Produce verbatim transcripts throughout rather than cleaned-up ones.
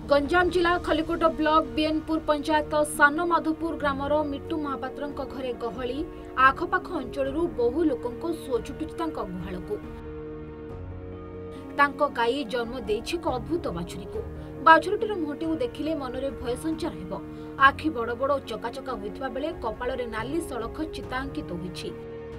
गंजाम जिला खलिकोट ब्लॉक बीएनपुर पंचायत सान माधोपुर ग्रामर मिट्टू महापात्र घरे गहली आखपाख अंचल बहु लोकों सुओ छुटुची गुहाल को गाई जन्म देछि एक अद्भुत बाछुरी को बाछुरीटर मुहटी को देखिले मनरे भय संचार हेबो। आखि बड़ बड़ चकाचका होइतबा बेले कपाଳରେ नाली सड़क चितांकित होइछि।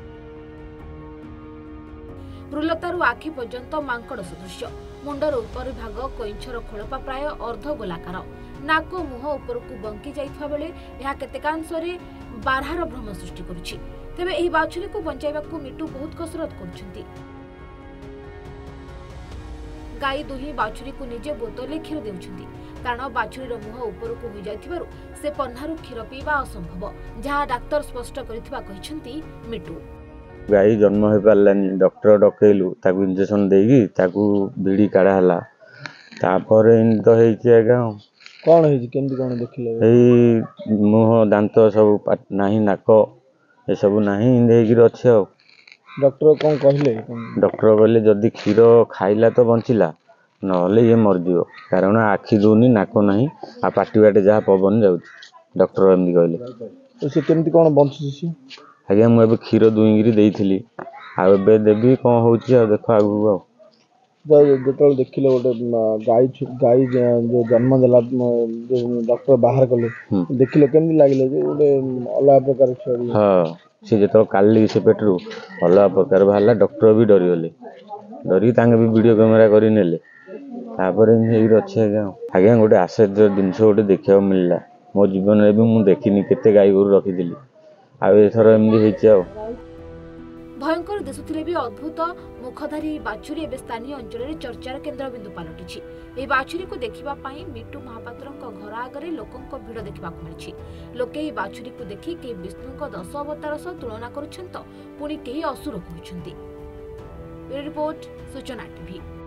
भ्रुलतारू आखि पर्यंत मांकड़ सदृश मुंडर उपर भाग कईंछर खोलपा प्राय अर्ध गोलाकार नाक मुह उपरकू बंकी जाइतबा बेले यह केतेकांशरे बारहार भ्रम सृष्टि करुछि। तेबे एही बाछुरी को बंचाइबाकू मिट्टू बहुत कसरत करुछंती। गाई दुही बाछुरी को निजे बोतल क्षीर देउछंती कारण बाछुरीर मुह उपरकू हो जाइथिबारु से पन्नारू क्षीर पीवा असंभव जहाँ डाक्तर स्पष्ट करिथिबा कहिसंती मिट्टू। गाई जन्म हो पारानी डॉक्टर डकैलु ताकू इंजेक्शन देगी ताकू बीड़ी काढ़ा हला तापर इन तो हेछि आगा कोन हेछि केमति कोन देखिले एई मुह दांत सब नाही नाक ए सब नाही इंदेगी अछि। आ डॉक्टर कोन कहले डॉक्टर कहले जदी क्षीर खाइला तो बंचिला नहले ये मरजियो कारण आखि दोनी नाक नाही आ पाटी बाटे जहा पवन जाउछि डॉक्टर एमदी कहले। तो से केमति कोन बंचुछि आज्ञा मुझे क्षीर दुईगिरी देइथिली आ बे देवी कौन होची आ देखो आगु आ जो देखिले गोटे गाई गाई जो जन्म देला जो डॉक्टर बाहर कले देखिले केमति लागिले जे गोटे अलग प्रकार छड़ी। हां से जतो काली से पेटरू अलग प्रकार बाहला डॉक्टर भी डरी गले डरी तांगे भी वीडियो कैमरा करी नेले तापर हेई रछे आज्ञा आज्ञा गोटे आश्चर्य जिंस गोटे देखिया मिलला मो जीवन रे भी मु देखिनी केते गाई गोरु रखी दिली आ एथर एमदी हेछि आ भयंकर दिशुथिले भी अद्भुत मुखधारी बाछुरी एवं स्थानीय अंचल में चर्चार केन्द्र बिंदु पलटि। यह बाछुरी को देखा मिट्टू महापात्र घर आगे लोकों भिड़ देखा मिली। लोके बाछुरी को देखि के विष्णु दश अवतार सह तुलना करुछंत पुणी केही असुर कहउछंती। रिपोर्ट सूचना टीवी।